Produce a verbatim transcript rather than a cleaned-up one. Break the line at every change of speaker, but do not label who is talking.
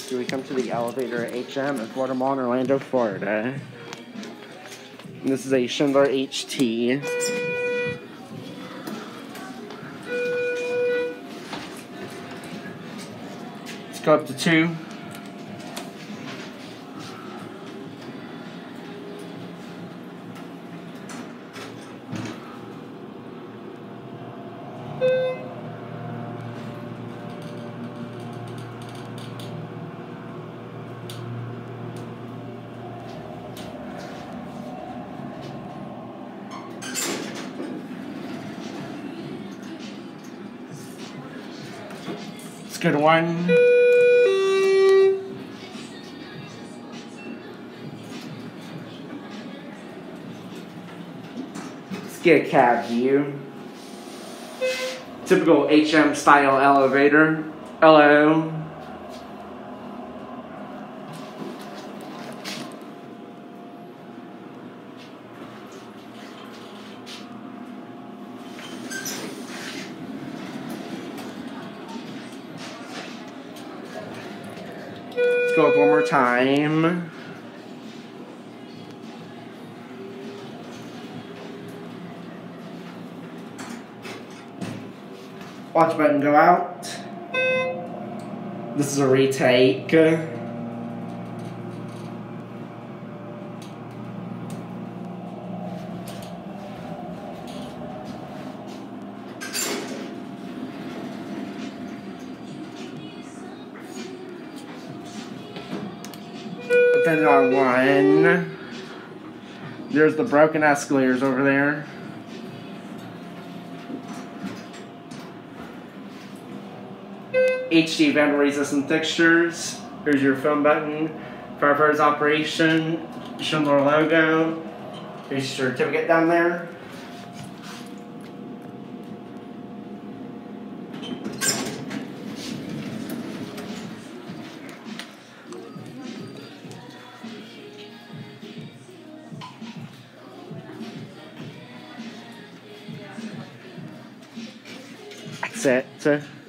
So we come to the elevator at H M in Florida Mall in Orlando, Florida. And this is a Schindler H T. Let's go up to two. Let's go to one. Let's get a cab view. Typical H M style elevator. Hello. Let's go up one more time. Watch button go out. This is a retake. Then on one, there's the broken escalators over there. H D Vandal-Resistant fixtures. Here's your phone button. Firefighter's operation. Schindler logo. Here's your certificate down there. That's it.